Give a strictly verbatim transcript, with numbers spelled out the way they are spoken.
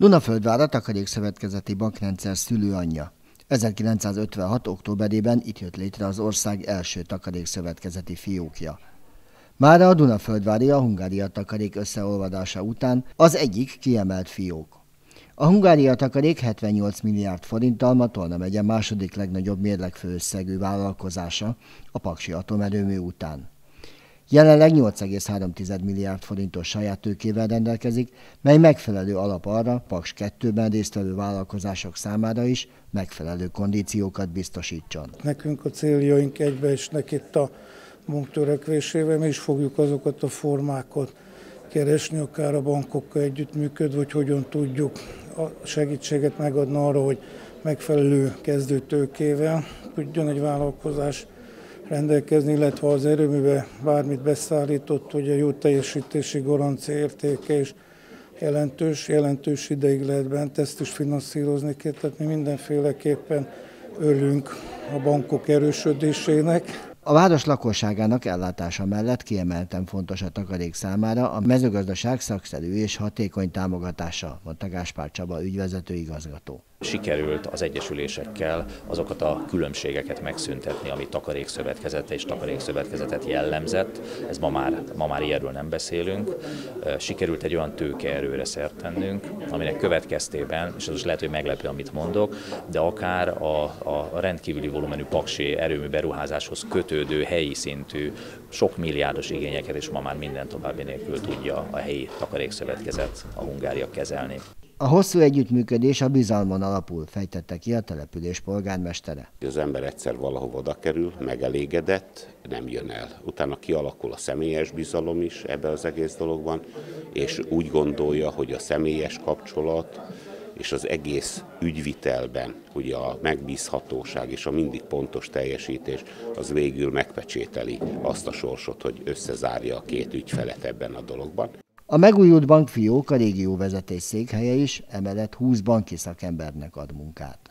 Dunaföldvár a Takarékszövetkezeti Bankrendszer szülőanyja. ezerkilencszázötvenhat. októberében itt jött létre az ország első takarékszövetkezeti fiókja. Mára a Dunaföldvári a Hungária Takarék összeolvadása után az egyik kiemelt fiók. A Hungária Takarék hetvennyolc milliárd forinttal ma Tolna megye második legnagyobb mérlegfőösszegű vállalkozása a Paksi atomerőmű után. Jelenleg nyolc egész három milliárd forintos saját tőkével rendelkezik, mely megfelelő alap arra, Paks kettőben résztvevő vállalkozások számára is megfelelő kondíciókat biztosítson. Nekünk a céljaink egybeesnek itt a munktörekvésével, mi is fogjuk azokat a formákat keresni, akár a bankokkal együttműködve, hogy hogyan tudjuk a segítséget megadni arra, hogy megfelelő kezdőtőkével tudjon egy vállalkozás rendelkezni, illetve az erőműbe bármit beszállított, hogy a jó teljesítési garancia értéke is jelentős, jelentős ideig lehet bent, ezt is finanszírozni kell, tehát mi mindenféleképpen örülünk a bankok erősödésének. A város lakosságának ellátása mellett kiemelten fontos a takarék számára a mezőgazdaság szakszerű és hatékony támogatása, mondta Gáspár Csaba ügyvezető igazgató. Sikerült az egyesülésekkel azokat a különbségeket megszüntetni, ami takarékszövetkezet és takarékszövetkezetet jellemzett. Ez ma már, ma már ilyenről nem beszélünk. Sikerült egy olyan tőkeerőre szert tennünk, aminek következtében, és az is lehet, hogy meglepő, amit mondok, de akár a, a rendkívüli volumenű paksi erőmű beruházáshoz kötődő helyi szintű sok milliárdos igényeket is ma már minden további nélkül tudja a helyi takarékszövetkezet, a Hungária kezelni. A hosszú együttműködés a bizalmon alapul, fejtette ki a település polgármestere. Az ember egyszer valahova oda kerül, megelégedett, nem jön el. Utána kialakul a személyes bizalom is ebbe az egész dologban, és úgy gondolja, hogy a személyes kapcsolat és az egész ügyvitelben, ugye a megbízhatóság és a mindig pontos teljesítés, az végül megpecsételi azt a sorsot, hogy összezárja a két ügyfelet ebben a dologban. A megújult bankfiók a régióvezetés székhelye is, emellett húsz banki szakembernek ad munkát.